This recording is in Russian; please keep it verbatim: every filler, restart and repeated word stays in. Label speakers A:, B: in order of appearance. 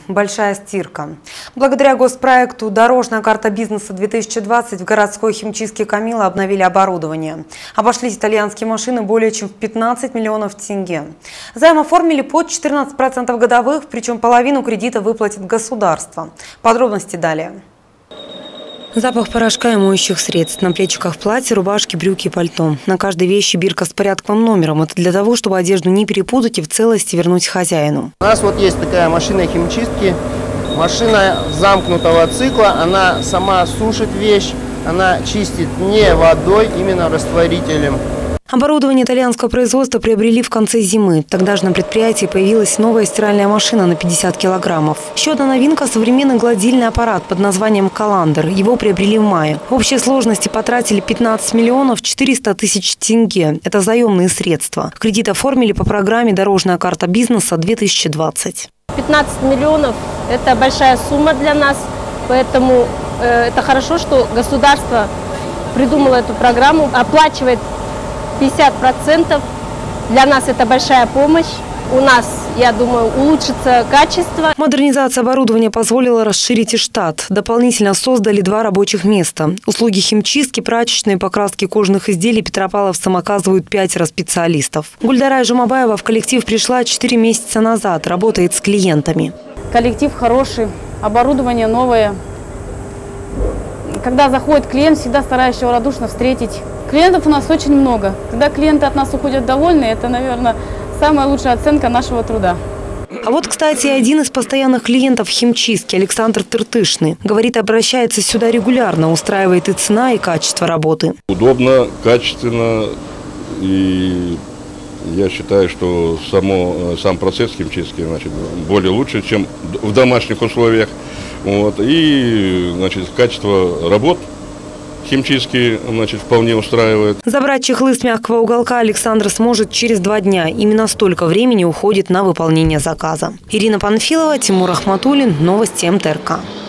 A: Большая стирка. Благодаря госпроекту «Дорожная карта бизнеса-две тысячи двадцать» в городской химчистке «Камила» обновили оборудование. Обошлись итальянские машины более чем в пятнадцать миллионов тенге. Займ оформили под четырнадцать процентов годовых, причем половину кредита выплатит государство. Подробности далее. Запах порошка и моющих средств. На плечиках платье, рубашки, брюки и пальто. На каждой вещи бирка с порядковым номером. Это для того, чтобы одежду не перепутать и в целости вернуть хозяину.
B: У нас вот есть такая машина химчистки. Машина замкнутого цикла. Она сама сушит вещь. Она чистит не водой, именно растворителем.
A: Оборудование итальянского производства приобрели в конце зимы. Тогда же на предприятии появилась новая стиральная машина на пятьдесят килограммов. Еще одна новинка – современный гладильный аппарат под названием «Каландр». Его приобрели в мае. В общей сложности потратили пятнадцать миллионов четыреста тысяч тенге. Это заемные средства. Кредит оформили по программе «Дорожная карта бизнеса-две тысячи двадцать».
C: пятнадцать миллионов – это большая сумма для нас. Поэтому э, это хорошо, что государство придумало эту программу, оплачивает пятьдесят процентов. Для нас это большая помощь. У нас, я думаю, улучшится качество.
A: Модернизация оборудования позволила расширить и штат. Дополнительно создали два рабочих места. Услуги химчистки, прачечной, покраски кожаных изделий петропавловцам оказывают пятеро специалистов. Гульдара Жумабаева в коллектив пришла четыре месяца назад. Работает с клиентами.
D: Коллектив хороший, оборудование новое. Когда заходит клиент, всегда стараюсь его радушно встретить. Клиентов у нас очень много. Когда клиенты от нас уходят довольны, это, наверное, самая лучшая оценка нашего труда.
A: А вот, кстати, один из постоянных клиентов химчистки, Александр Тыртышный. Говорит, обращается сюда регулярно, устраивает и цена, и качество работы.
E: Удобно, качественно, и я считаю, что само, сам процесс химчистки, значит, более лучше, чем в домашних условиях. Вот, и, значит, качество работ химчистки, значит, вполне устраивает.
A: Забрать чехлы с мягкого уголка Александр сможет через два дня. Именно столько времени уходит на выполнение заказа. Ирина Панфилова, Тимур Ахматуллин. Новости МТРК.